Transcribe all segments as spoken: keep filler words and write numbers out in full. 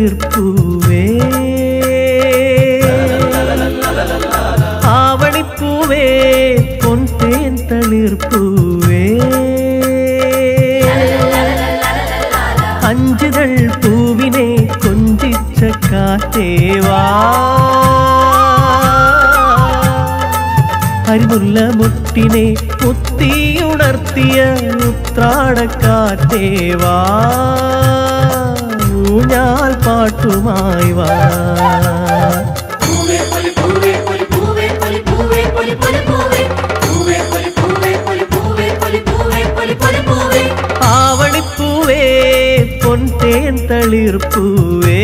തളിർപ്പൂവേ ആവണിപ്പൂവേ പൊൻതേൻ തളിർപ്പൂവേ അഞ്ചുതൾ പൂവിനെ കൊഞ്ചിച്ച കാറ്റേവാ അരിമുല്ല മുട്ടിനെ മുത്തിയുണർത്തിയ ഉത്രാടക്കാറ്റേവാ ഊഞ്ഞാൽ പാട്ടുമായി വാ ആവണിപ്പൂവേ പൊൻതേൻ തളിർപ്പൂവേ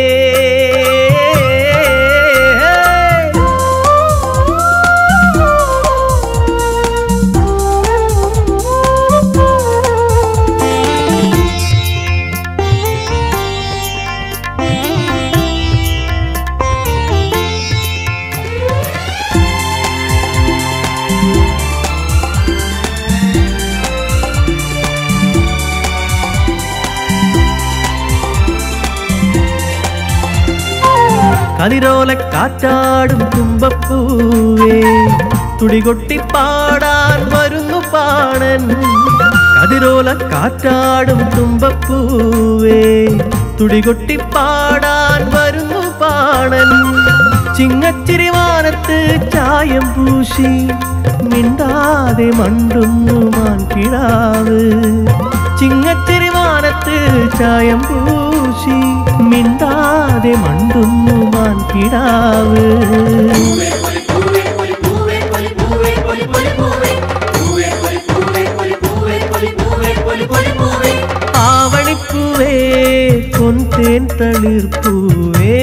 കതിരോല കാറ്റാടും തുമ്പപ്പൂവേ തുടികൊട്ടി പാടാൻ വരുന്നു പാണൻ കതിരോല കാറ്റാടും തുമ്പപ്പൂവേ തുടികൊട്ടി പാടാൻ വരുന്നു പാണൻ ചിങ്ങച്ചിരിവാനത്ത് ചായം പൂശി മിണ്ടാതെ മണ്ടുന്നു മാൻകിടാവ് ചിങ്ങച്ചിരിവാനത്ത് ചായം പൂശി മിണ്ടാതെ മണ്ടുന്നു മാൻകിടാവ് ആവണിപ്പൂവേ പൊൻതേൻ തളിർപ്പൂവേ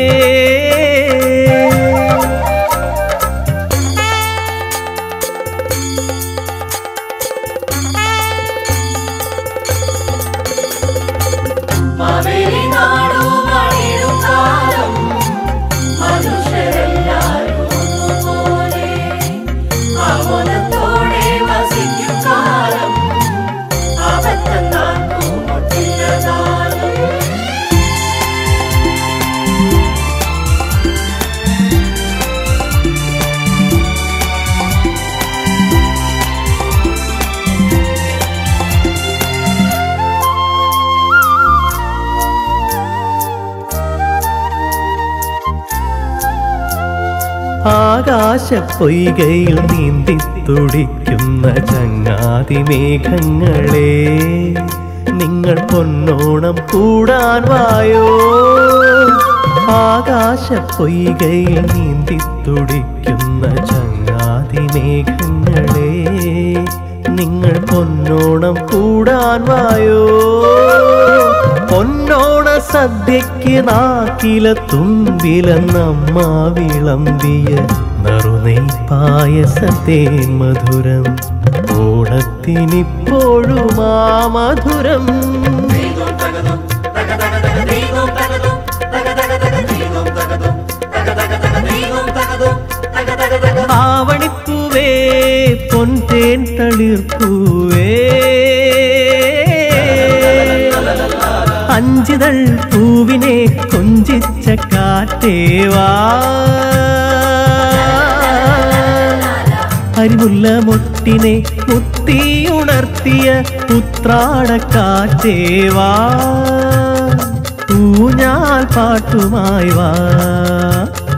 ആകാശപ്പൊയ്കയിൽ നീന്തി തുടിക്കുന്ന ചങ്ങാതി മേഘങ്ങളെ നിങ്ങൾ പൊന്നോണം കൂടാൻ വായോ ആകാശപ്പൊയ്കയിൽ നീന്തി തുടിക്കുന്ന ചങ്ങാതി മേഘങ്ങളെ നിങ്ങൾ പൊന്നോണം കൂടാൻ വായോ പൊന്നോണ സദ്യക്ക് നാക്കില തുമ്പിലെന്നമ്മ വിളമ്പിയ നറുനെയ് പായസത്തേൻ മധുരം ഓണത്തിനിപ്പോഴും ആ മധുരം ആവണിപ്പൂവേ പൊൻതേൻ തളിർപ്പൂവേ അഞ്ചുതൾ പൂവിനെ കൊഞ്ചിച്ച കാറ്റേവാ അരിമുല്ല മുട്ടിനെ മുത്തിയുണർത്തിയ ഉത്രാടക്കാറ്റേവാ ഊഞ്ഞാൽ പാട്ടുമായി വാ